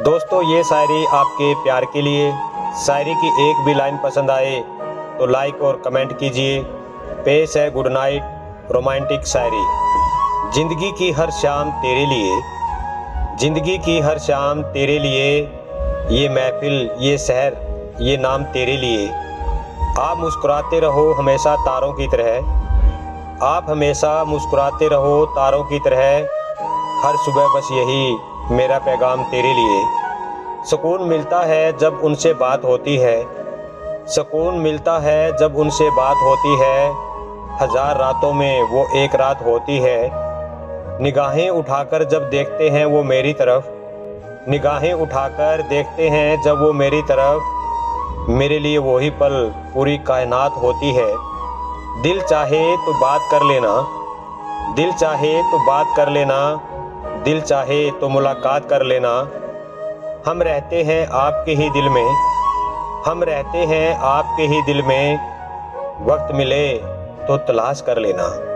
दोस्तों ये शायरी आपके प्यार के लिए। शायरी की एक भी लाइन पसंद आए तो लाइक और कमेंट कीजिए। पेश है गुड नाइट रोमांटिक शायरी। ज़िंदगी की हर शाम तेरे लिए, ज़िंदगी की हर शाम तेरे लिए, ये महफिल ये शहर ये नाम तेरे लिए। आप मुस्कुराते रहो हमेशा तारों की तरह, आप हमेशा मुस्कुराते रहो तारों की तरह। हर सुबह बस यही मेरा पैगाम तेरे लिए। सुकून मिलता है जब उनसे बात होती है, सुकून मिलता है जब उनसे बात होती है। हज़ार रातों में वो एक रात होती है। निगाहें उठाकर जब देखते हैं वो मेरी तरफ, निगाहें उठाकर देखते हैं जब वो मेरी तरफ। मेरे लिए वही पल पूरी कायनात होती है। दिल चाहे तो बात कर लेना, दिल चाहे तो बात कर लेना, दिल चाहे तो मुलाकात कर लेना। हम रहते हैं आपके ही दिल में, हम रहते हैं आपके ही दिल में। वक्त मिले तो तलाश कर लेना।